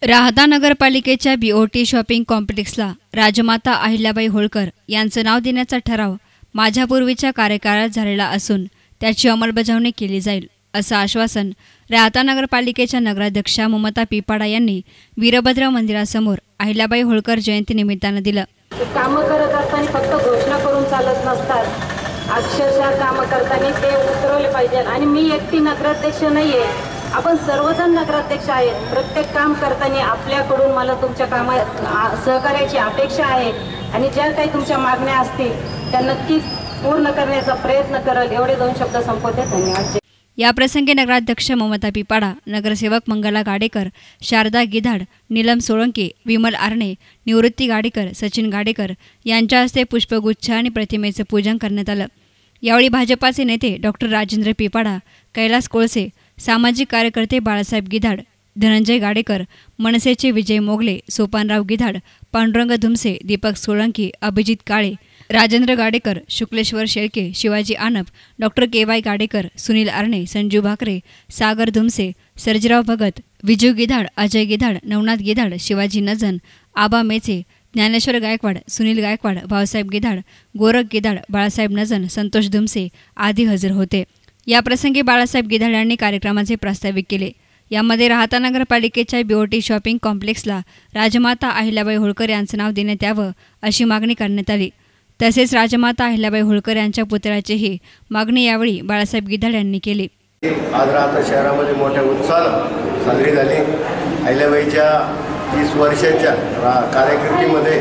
राहता नगरपालिकेच्या BOT shopping कॉम्प्लेक्सला राजमाता अहिल्याबाई होळकर यांचं नाव देण्याचा ठराव माझ्यापूर्वीच्या कार्यकाळात झालेला असून त्याची अंमलबजावणी केली जाईल असं आश्वासन राहता नगरपालिकेच्या नगराध्यक्षा ममता पिपाडा यांनी वीरभद्र मंदिरासमोर अहिल्याबाई होळकर जयंतीनिमित्तानं दिलं। कामं करत असताना फक्त घोषणा करून चालत नसतात, अक्षरशः कामं करताना ते उतरवले पाहिजे। आणि मी एकटी नगराध्यक्ष नाहीये, आपण सर्वजण नगराध्यक्ष आहेत। प्रत्येक काम करताना आपल्याकडून मला तुमच्या कामात सहकार्याची अपेक्षा आहे आणि ज्या काही तुमच्या मागण्या असतील त्या नक्कीच पूर्ण करण्याचा प्रयत्न करेल। एवढे दोन शब्द संपवते, धन्यवाद। या प्रसंगी नगराध्यक्ष ममता पिपाडा, नगरसेवक मंगला गाडेकर, शारदा गिधाड, नीलम सोळंके, विमल आरणे, निवृत्ती गाडेकर, सचिन गाडेकर यांच्या हस्ते पुष्पगुच्छ आणि प्रतिमेचं पूजन करण्यात आलं। यावेळी भाजपाचे नेते डॉक्टर राजेंद्र पिपाडा, कैलास कोळसे, सामाजिक कार्यकर्ते बाळासाहेब गिधाड, धनंजय गाडेकर, मनसेचे विजय मोगले, सोपानराव गिधाड, पांडुरंग धुमसे, दीपक सोळंकी, अभिजित काळे, राजेंद्र गाडेकर, शुक्लेश्वर शेळके, शिवाजी आनप, डॉक्टर के.वाय. गाडेकर, सुनील आरणे, संजू भाकरे, सागर धुमसे, सर्जीराव भगत, विजू गिधाड, अजय गिधाड, नवनाथ गिधाड, शिवाजी नजन, आबा मेचे, ज्ञानेश्वर गायकवाड, सुनील गायकवाड, भाऊसाहेब गिधाड, गोरख गिधाड, बाळासाहेब नजन, संतोष धुमसे आदी हजर होते। या प्रसंगी बाळासाहेब गिधाड यांनी कार्यक्रमाचे प्रास्ताविक केले। यामध्ये राहता नगरपालिकेच्या बीओटी शॉपिंग कॉम्प्लेक्सला राजमाता अहिल्याबाई होळकर यांचं नाव देण्यात यावं अशी मागणी करण्यात आली। तसेच राजमाता अहिल्याबाई होळकर यांच्या पुतळ्याचीही मागणी यावेळी बाळासाहेब गिधाड यांनी केली। आज राहता शहरामध्ये मोठ्या उत्साहानं साजरी झाली। अहिल्याबाईच्या 30 वर्षाच्या कारकिर्दीमध्ये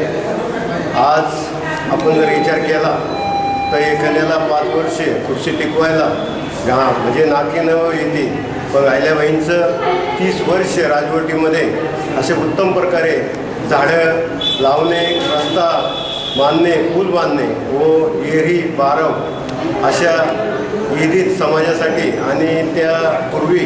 आज आपण जर विचार केला तर एखाद्याला 5 वर्षे खुर्ची टिकवायला म्हणजे नाकी न येते, पण अहिल्याबाईंचं 30 वर्ष राजवटीमध्ये असे उत्तम प्रकारे झाडं लावणे, रस्ता बांधणे, पूल बांधणे व येरी बारव अशा विविध समाजासाठी आणि त्यापूर्वी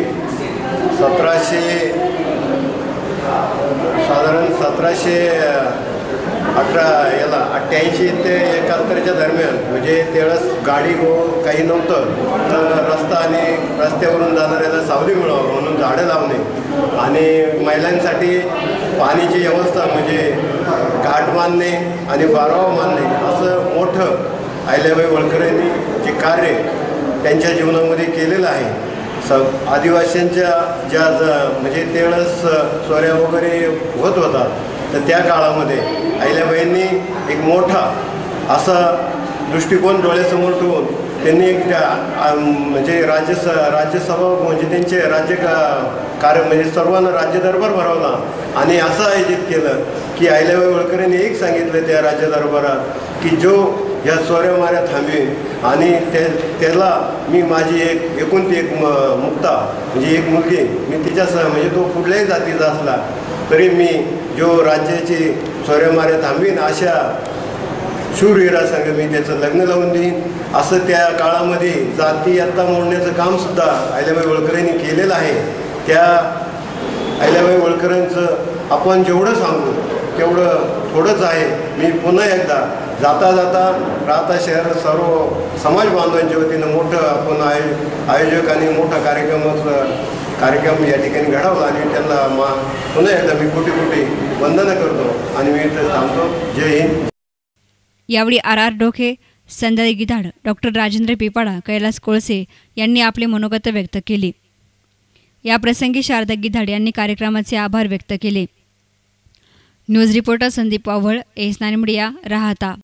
1788 ते 71च्या दरम्यान म्हणजे त्यावेळेस गाडी व काही नव्हतं, तर रस्ता आणि रस्त्यावरून जाणाऱ्याला सावली मिळावं म्हणून झाडं लावणे आणि महिलांसाठी पाण्याची व्यवस्था म्हणजे घाट बांधणे आणि बारवा बांधणे असं मोठं अहिल्याबाई होळकर यांनी जे कार्य त्यांच्या जीवनामध्ये केलेलं आहे। आदिवासींच्या ज्या म्हणजे त्यावेळेस चोऱ्या वगैरे होत होता, तर त्या काळामध्ये अहिल्याबाईंनी एक मोठा असा दृष्टिकोन डोळ्यासमोर ठेवून त्यांनी एक म्हणजे राज्यसभा म्हणजे त्यांचे राज्य कार्य म्हणजे सर्वांना राज्य दरबार भरवला आणि असं आयोजित केलं की अहिल्याबाई होळकर यांनी एक सांगितलं त्या राज्य दरबारात की जो ह्या चोऱ्या माऱ्या थांबवेन आणि त्याला मी माझी एकुलती एक मुक्ता म्हणजे एक मुलगी मी तिच्यासह म्हणजे तो कुठल्याही जातीचा असला तरी मी जो राज्याची चोऱ्या माऱ्या थांबवीन अशा शूरवीरा संघ मी त्याचं लग्न लावून देईन असं त्या काळामध्ये जाती आत्ता मोडण्याचं कामसुद्धा अहिल्याबाई होळकर यांनी केलेलं आहे। त्या अहिल्याबाई होळकरांचं आपण जेवढं सांगू तेवढं थोडंच आहे। मी पुन्हा एकदा जाता राहता शहर सर्व समाज बांधवांच्या वतीनं मोठं आपण आयोजक आणि मोठा कार्यक्रम या ठिकाणी घडवला आणि त्यांना पुन्हा एकदा मी कोटी वंदना करतो आणि मी इथं थांबतो। जय हिंद। यावेळी आर डोके, संजय गिधाड, डॉक्टर राजेंद्र पिपाडा, कैलास कोळसे यांनी आपले मनोगत व्यक्त केली। या प्रसंगी शारदा गिधाड यांनी कार्यक्रमाचे आभार व्यक्त केले। न्यूज रिपोर्टर संदीप वावळ, एस9 मीडिया, राहता।